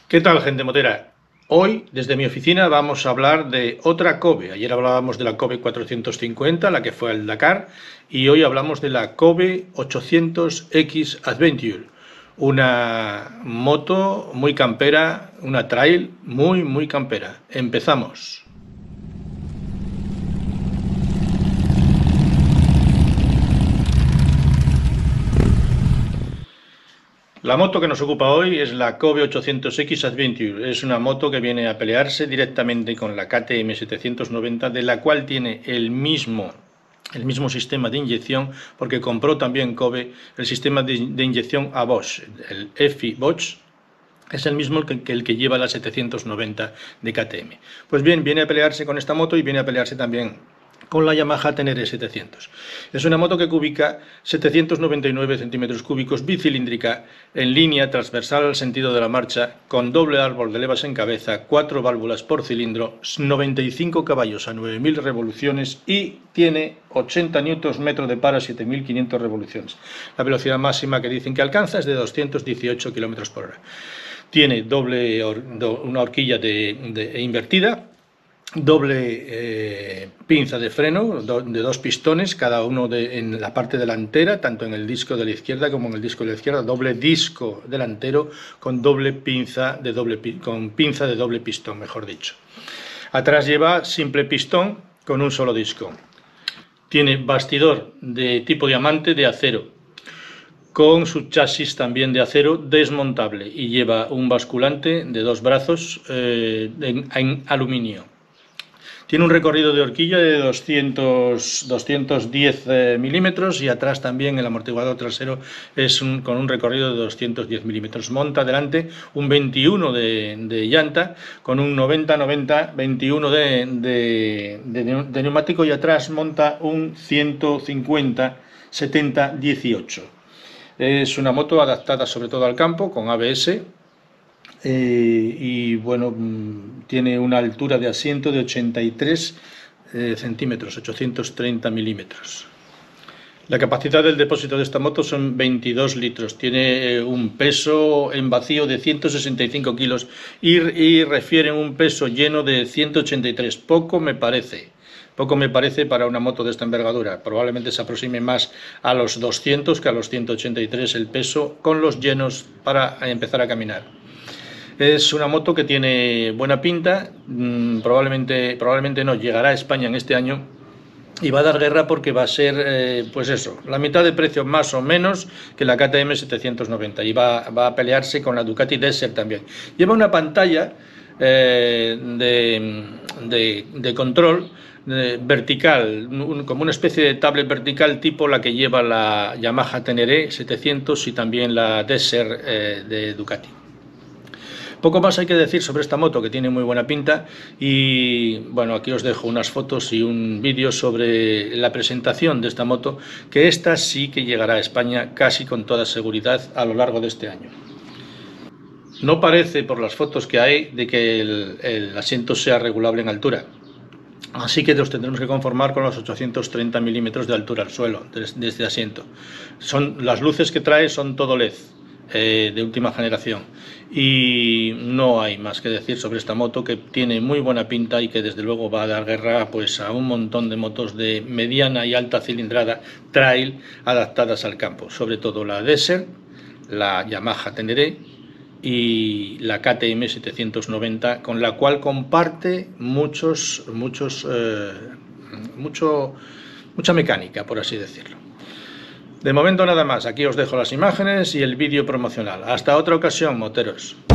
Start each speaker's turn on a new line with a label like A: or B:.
A: ¿Qué tal, gente motera? Hoy, desde mi oficina, vamos a hablar de otra Kobe. Ayer hablábamos de la Kobe 450, la que fue al Dakar, y hoy hablamos de la Kobe 800X Adventure, una moto muy campera, una trail muy campera. Empezamos. La moto que nos ocupa hoy es la Kobe 800X Adventure. Es una moto que viene a pelearse directamente con la KTM 790, de la cual tiene el mismo sistema de inyección, porque compró también Kobe el sistema de inyección a Bosch, el EFI Bosch. Es el mismo que el que lleva la 790 de KTM. Pues bien, viene a pelearse con esta moto y viene a pelearse también con la Yamaha Tenere 700. Es una moto que cubica 799 centímetros cúbicos, bicilíndrica, en línea transversal al sentido de la marcha, con doble árbol de levas en cabeza, 4 válvulas por cilindro, 95 caballos a 9.000 revoluciones y tiene 80 Nm de par a 7.500 revoluciones. La velocidad máxima que dicen que alcanza es de 218 km/h. Tiene una horquilla invertida, doble pinza de freno de 2 pistones, cada uno en la parte delantera, tanto en el disco de la izquierda como en el disco de la izquierda, doble disco delantero con pinza de doble pistón, mejor dicho. Atrás lleva simple pistón con un solo disco. Tiene bastidor de tipo diamante de acero, con su chasis también de acero desmontable, y lleva un basculante de 2 brazos en aluminio. Tiene un recorrido de horquilla de 210 milímetros, y atrás también el amortiguador trasero es con un recorrido de 210 milímetros. Monta delante un 21 de llanta con un 90-90-21 de neumático, y atrás monta un 150-70-18. Es una moto adaptada sobre todo al campo, con ABS. Y bueno, tiene una altura de asiento de 83 centímetros, 830 milímetros. La capacidad del depósito de esta moto son 22 litros, tiene un peso en vacío de 165 kilos y refiere un peso lleno de 183, poco me parece para una moto de esta envergadura. Probablemente se aproxime más a los 200 que a los 183 el peso con los llenos para empezar a caminar. Es una moto que tiene buena pinta, probablemente no llegará a España en este año, y va a dar guerra porque va a ser, pues eso, la mitad de precio más o menos que la KTM 790, y va a pelearse con la Ducati Desert también. Lleva una pantalla de control vertical, como una especie de tablet vertical tipo la que lleva la Yamaha Tenere 700 y también la Desert de Ducati. Poco más hay que decir sobre esta moto, que tiene muy buena pinta, y bueno, aquí os dejo unas fotos y un vídeo sobre la presentación de esta moto, que esta sí que llegará a España casi con toda seguridad a lo largo de este año. No parece, por las fotos que hay, de que el asiento sea regulable en altura, así que nos tendremos que conformar con los 830 milímetros de altura al suelo de este asiento. Las luces que trae son todo LED, de última generación, y no hay más que decir sobre esta moto, que tiene muy buena pinta y que desde luego va a dar guerra pues a un montón de motos de mediana y alta cilindrada trail adaptadas al campo, sobre todo la Desert, la Yamaha Tenere y la KTM 790, con la cual comparte mucha mecánica, por así decirlo. De momento nada más, aquí os dejo las imágenes y el vídeo promocional. Hasta otra ocasión, moteros.